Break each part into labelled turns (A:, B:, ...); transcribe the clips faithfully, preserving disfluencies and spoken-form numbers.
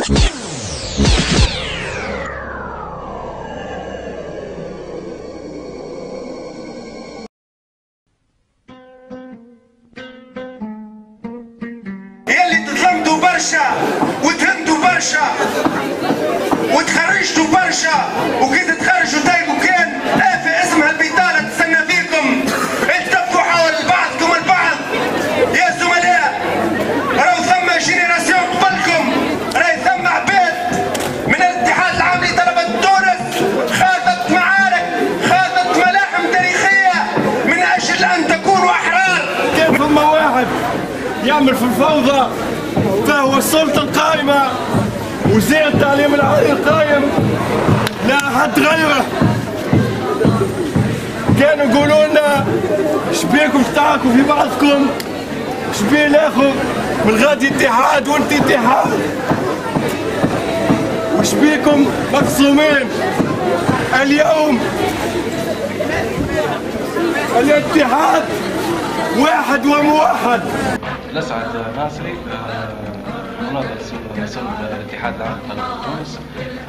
A: يلي تظلمتوا برشا وتهنتوا برشا وتخرجتوا برشا وكي تتخرجوا تايبوا كان آفة اسمها البطالة تستنى فيكم. التفوا حول بعضكم البعض يا زملاء. راهو ثم جينيراسيون قبلكم، راهي ثم عباد من الاتحاد العام لطلبة تونس خاضت معارك، خاضت ملاحم تاريخية من أجل أن تكونوا أحرار.
B: كان ثم واحد يعمل في الفوضى فهو السلطة القائمة وزير التعليم العالي القائم لا أحد غيره. كانوا يقولوا لنا شبيكم تتعاركوا في بعضكم، شبيه الاخر من غادي اتحاد وانت اتحاد، وشبيكم مقسومين. اليوم الاتحاد واحد وموحد.
C: الأسعد ناصري مناضل صلب الاتحاد العام لطلبة تونس.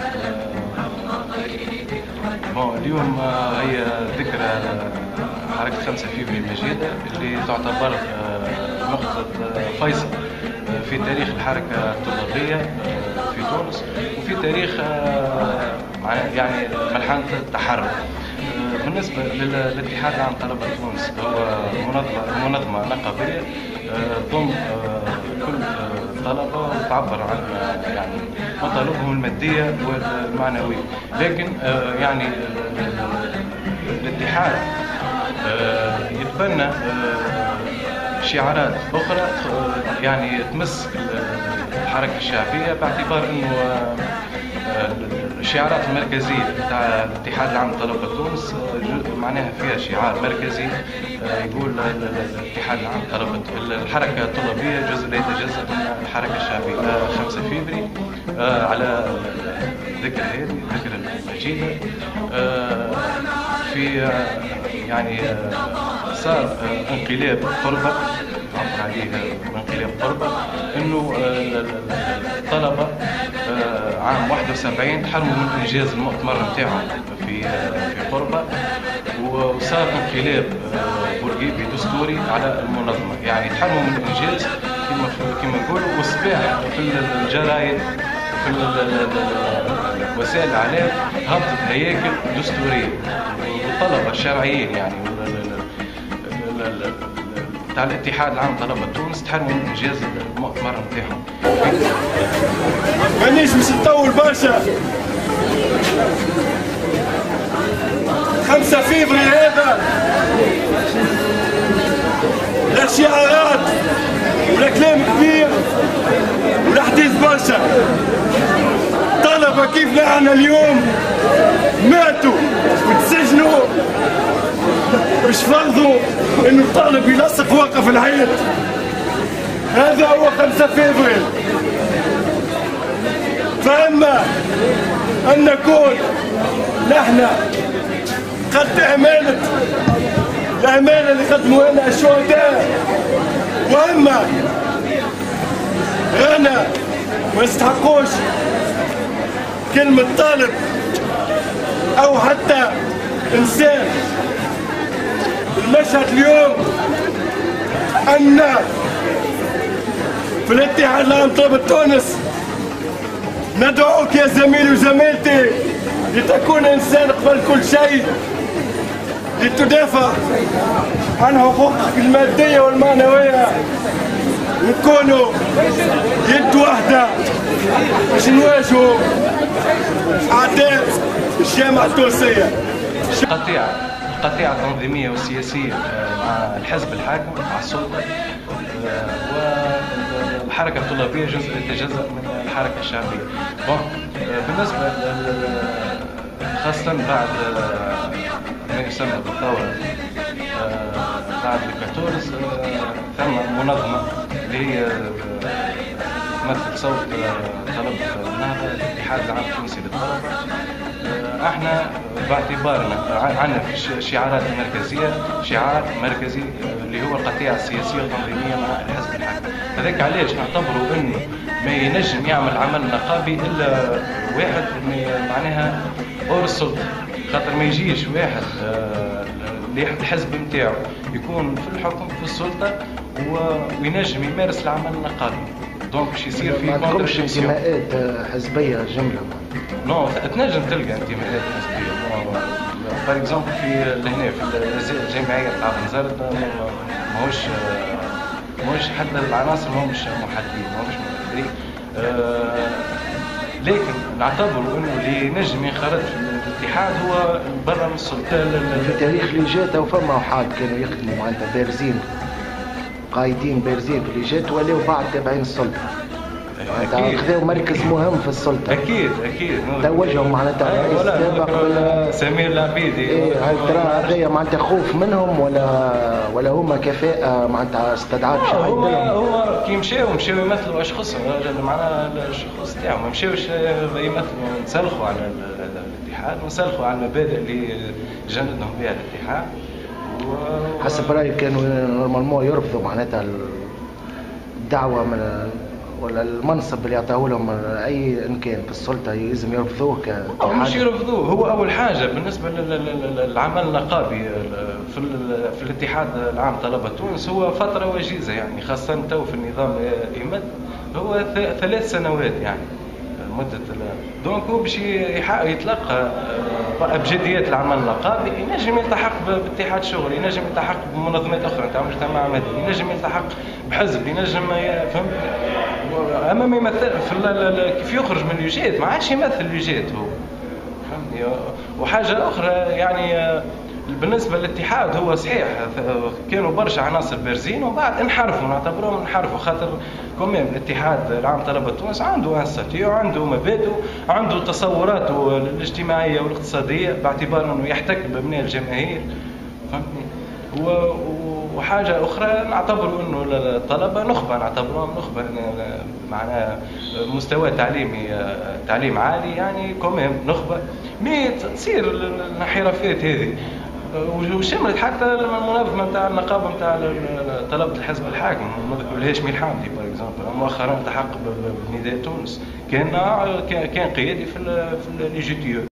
C: اليوم هي ذكرى حركة خمسة فيفري المجيدة اللي تعتبر نقطة فيصل في تاريخ الحركة الطلابية في تونس وفي تاريخ يعني ملحمة التحرر. بالنسبة للاتحاد العام لطلبة تونس هو منظمة منظمة نقابية تضم كل الطلبة وتعبر عن يعني مطالبهم المادية والمعنوية، لكن يعني الاتحاد يتبنى شعارات أخرى يعني تمس الحركة الشعبية، باعتبار أنه الشعارات المركزية تاع الاتحاد العام لطلبة تونس معناها فيها شعار مركزي يقول الاتحاد العام لطلبة الحركة الطلابية جزء لا يتجزأ من الحركة الشعبية. خمسة فيفري على ذكر هذه ذكر المجيدة في يعني صار انقلاب قربة عبر عليه انقلاب قربة انه الطلبة عام واحد وسبعين تحرموا من انجاز المؤتمر نتاعهم في في قربة، وصار انقلاب بورقيبي دستوري على المنظمة، يعني تحرموا من الانجاز كما كما نقولوا، والصباح في الجرايد في وسائل الاعلام هبطت هياكل دستوريه والطلبه الشرعيين يعني تاع الاتحاد العام لطلبة تونس تحرموا من انجاز المؤتمر نتاعهم.
B: مانيش باش نطول برشا. خمسة فيفري هذا لا شعارات ولا كلام كبير ولا حديث برشا. طلبة كيف احنا اليوم ماتوا وتسجنوا مش فرضوا انه الطالب يلصق وقف الحيط. هذا هو خمسة فيفري. فاما ان نكون نحن قد امانه الامانه اللي قدموها لنا الشهداء، واما رانا ما نستحقوش كلمه طالب او حتى انسان. المشهد اليوم ان في الاتحاد العام لطلبة تونس ندعوك يا زميلي وزميلتي لتكون انسان قبل كل شيء، لتدافع عن حقوقك الماديه والمعنويه، ونكونوا يد واحده باش نواجهوا اعداء الجامعه التونسيه.
C: قطيعه القطيعه التنظيميه والسياسيه مع الحزب الحاكم مع السلطه، والحركه الطلابيه جزء يتجزأ من الحركه الشعبيه. بالنسبه خاصه بعد ما يسمى بالثوره بعد الكاتورس ثم منظمه اللي هي تمثل صوت طلبة النهضة الاتحاد العام التونسي للطلبة. احنا باعتبارنا عندنا في الشعارات المركزية شعار مركزي اللي هو القطيعة السياسية والتنظيمية مع الحزب الحاكم. هذاك علاش نعتبروا انه ما ينجم يعمل عمل نقابي الا واحد معناها اور السلطة، خاطر ما يجيش واحد الحزب نتاعو يكون في الحكم في السلطة وينجم يمارس العمل النقابي. دونك باش يصير في
D: ما تكونش انتماءات حزبيه جمله.
C: نو تنجم تلقى انتماءات حزبيه. باغ اكزومبل في لهنا في الجمعيه تاع بنزرت ماهوش ماهوش حتى العناصر ماهمش محددين ماهمش مؤثرين. أه لكن نعتبروا انه اللي نجم ينخرط في الاتحاد هو برا من السلطه.
D: في تاريخ اللي جات وفما وحاد كانوا يخدموا معناتها بارزين قايدين بارزين في اللي جات ولاو بعد تابعين السلطه. معناتها خذاو مركز مهم في السلطه.
C: اكيد اكيد
D: توجهوا معناتها الرئيس السابق ولا
C: سمير العبيدي.
D: ايه هل ترى هذايا معناتها خوف منهم ولا ولا هما كفاءه معناتها استدعاء باش يعيد لهم؟
C: هو كي مشاو مشاو يمثلوا اشخاصهم معناها الشخص تاعهم ما مشاوش يمثلوا نسلخوا على الاتحاد ونسلخوا على المبادئ اللي جندهم بها الاتحاد.
D: حسب رايك كانوا نورمالمون يرفضوا معناتها الدعوه من ولا المنصب اللي يعطاه لهم اي ان كان في السلطه لازم يرفضوه كاتحاد؟
C: مش يرفضوه، هو اول حاجه بالنسبه للعمل النقابي في في الاتحاد العام طلبه تونس هو فتره وجيزه، يعني خاصه تو في النظام يمد هو ثلاث سنوات يعني مده. دونك هو باش يتلقى بجديات العمل النقابي ينجم يلتحق باتحاد شغل، ينجم يلتحق بمنظمات اخرى تاع مجتمع مدني، ينجم يلتحق بحزب، ينجم فهمت. اما ما يمثل في كيف يخرج من اليوجات ما عادش يمثل اليوجات هو فهمتني. وحاجه اخرى يعني بالنسبه للاتحاد هو صحيح كانوا برشا عناصر بارزين وبعد انحرفوا، نعتبروهم انحرفوا خاطر كمان الاتحاد العام طلبه تونس عنده انستاتيو وعنده مبادئ عنده تصوراته الاجتماعيه والاقتصاديه باعتبار انه يحتك بابناء الجماهير فهمتني. وحاجه اخرى نعتبروا انه الطلبه نخبه، نعتبروهم نخبه معناها مستوى تعليمي تعليم عالي يعني كمان نخبه مي تصير الانحرافات هذه. وشملت حتى المنظمه نتاع النقابه نتاع طلبه الحزب الحاكم نذكر الهاشمي الحامدي باغ اكزومبل مؤخرا التحق بنداء تونس كان كان قيادي في في الجي تي او.